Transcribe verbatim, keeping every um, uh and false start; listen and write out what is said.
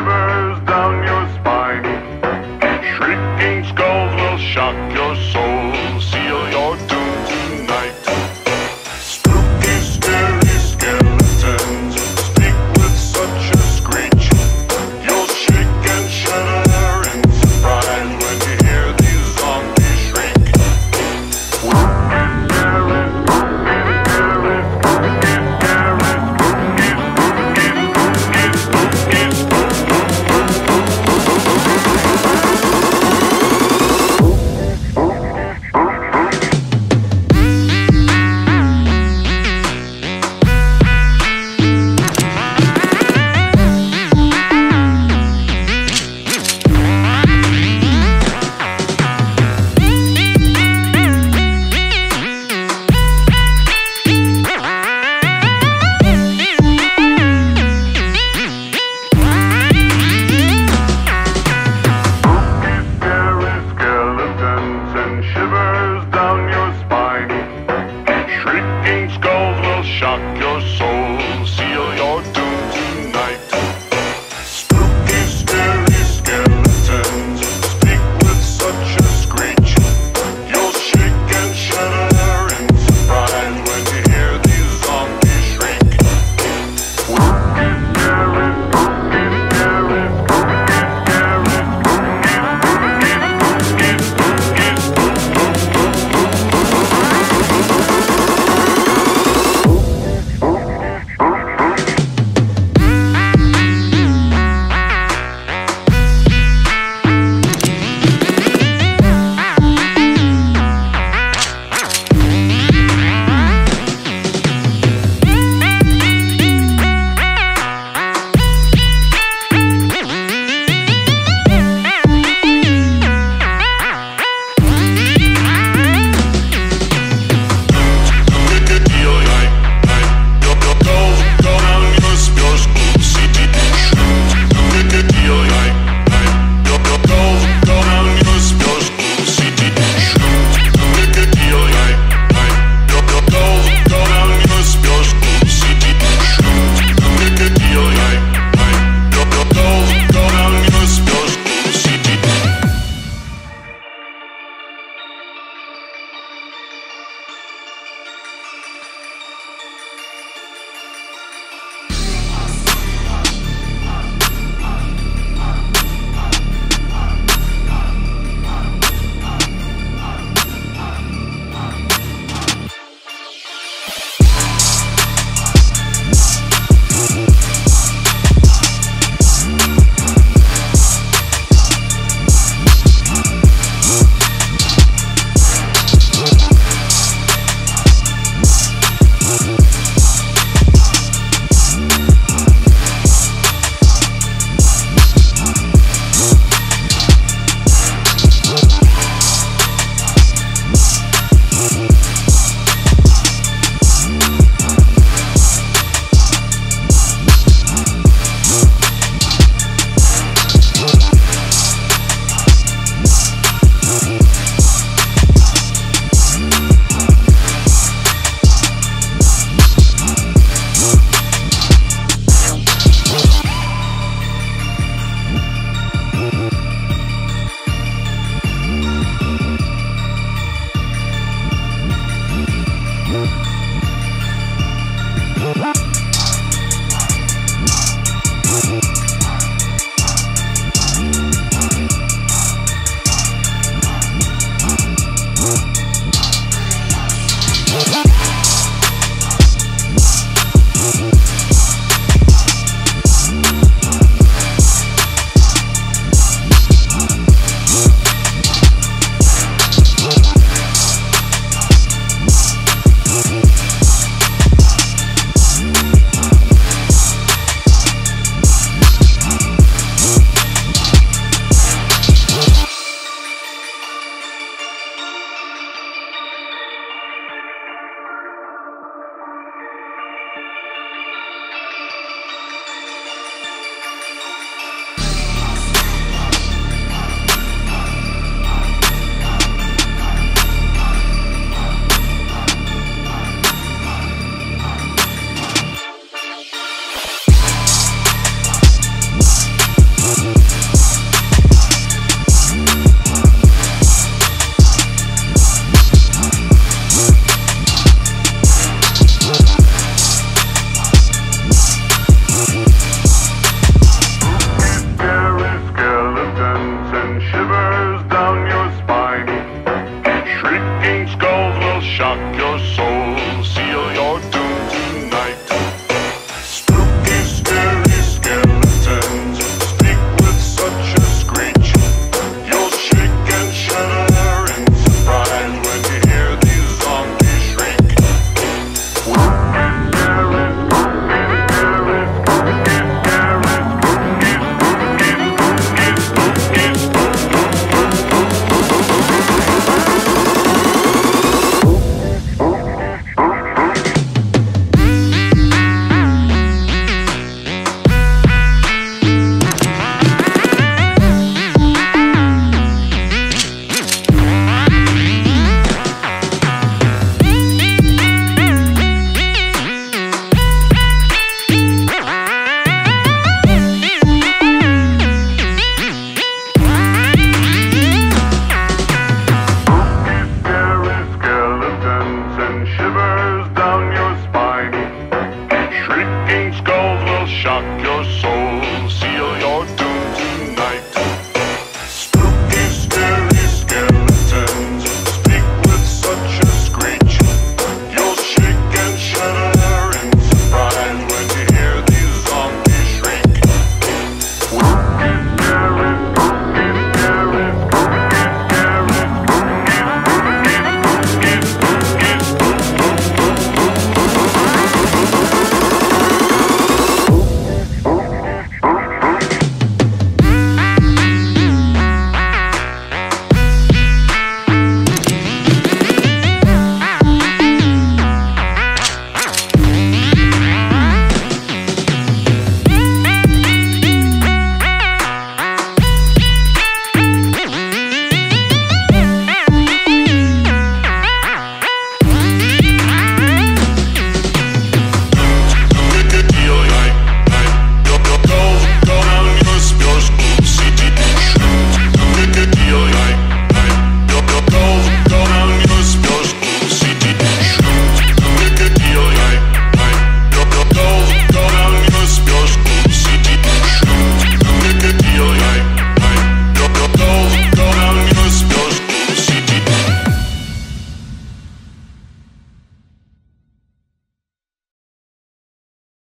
shivers down your spine. Shrieking skulls will shock your soul, seal your doom tonight. Spooky, scary skeletons speak with such a screech. You'll shake and shudder in surprise when you hear these zombies shriek. Spooky, scary, spooky, scary, spooky, scary, spooky, spooky, spooky, spooky, skeletons and shivers down your spine. Shrieking skulls will shock your soul, seal your doom tonight. Spooky, scary skeletons speak with such a screech. You'll shake and shudder in surprise when you hear these zombies shriek. Spooky, scary, spooky, scary, spooky, scary, spooky, spooky, spooky, spooky, spooky. shock your